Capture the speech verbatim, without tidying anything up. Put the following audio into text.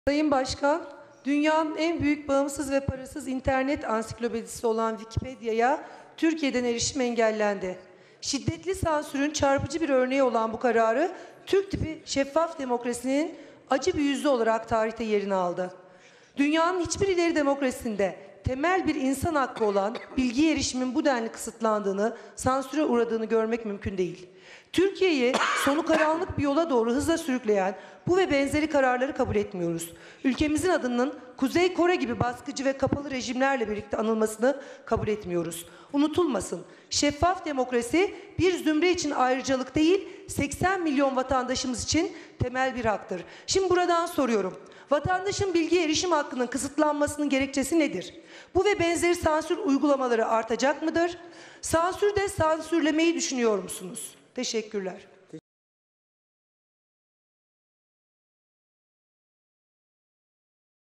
Sayın Başkan, dünyanın en büyük bağımsız ve parasız internet ansiklopedisi olan Wikipedia'ya Türkiye'den erişim engellendi. Şiddetli sansürün çarpıcı bir örneği olan bu kararı Türk tipi şeffaf demokrasinin acı bir yüzü olarak tarihte yerini aldı. Dünyanın hiçbir ileri demokrasisinde temel bir insan hakkı olan bilgiye erişimin bu denli kısıtlandığını, sansüre uğradığını görmek mümkün değil. Türkiye'yi sonu karanlık bir yola doğru hızla sürükleyen bu ve benzeri kararları kabul etmiyoruz. Ülkemizin adının Kuzey Kore gibi baskıcı ve kapalı rejimlerle birlikte anılmasını kabul etmiyoruz. Unutulmasın, şeffaf demokrasi bir zümre için ayrıcalık değil, seksen milyon vatandaşımız için temel bir haktır. Şimdi buradan soruyorum. Vatandaşın bilgiye erişim hakkının kısıtlanmasının gerekçesi nedir? Bu ve benzeri sansür uygulamaları artacak mıdır? Sansürde sansürlemeyi düşünüyor musunuz? Teşekkürler.